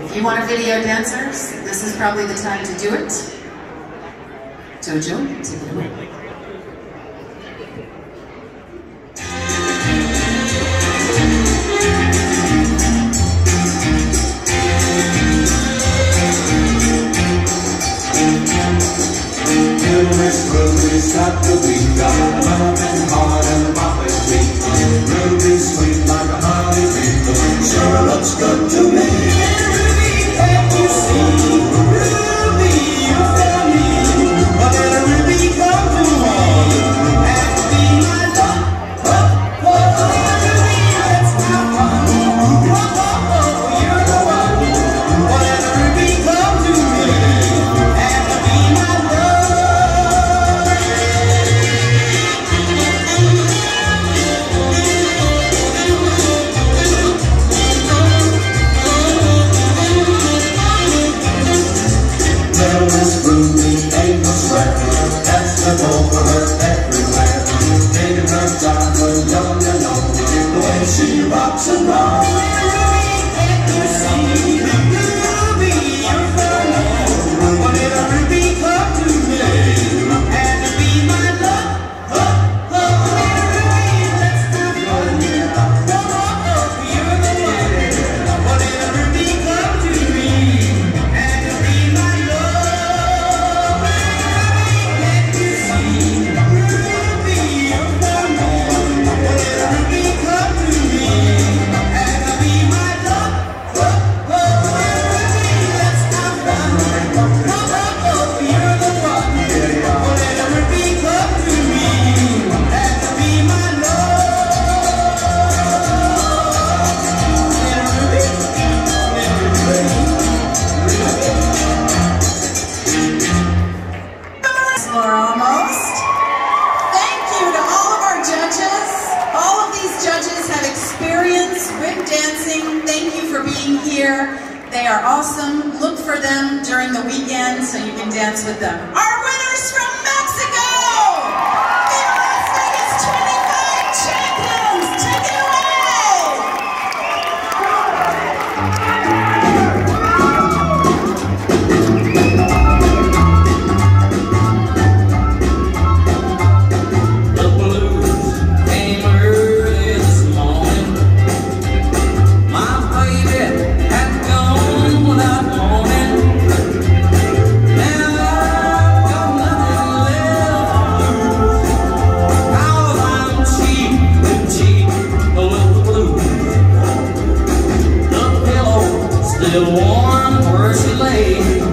If you want to video dancers, this is probably the time to do it. Tojo, take it away. Ruby's got the beat, got a pumping hard and a popping beat. Ruby's sweet like a honey bee, sure looks good to me. Ruby, can't you see? Ruby, you for me. But let Ruby come to me and be my love. Ruby, let's have fun. You're the one. But let Ruby come to me and be my love. Miss Ruby ain't no sweat, that's the goal for her everywhere. Taking her time for young and old, the way she rocks and rolls. Ruby, can't you see? Ruby, you're for me. Why did Ruby come to me and be my love? Ruby, let's have fun. You're the one. Why did Ruby come to me and be my love? They are awesome. Look for them during the weekend so you can dance with them. Our winners from Mexico! VLV25 champions! Take it The blues came early this morning. My baby had gone without warning. Now I've got nothing left to lose. 'Cause I'm cheap with the blues. The pillow still warm where she lay.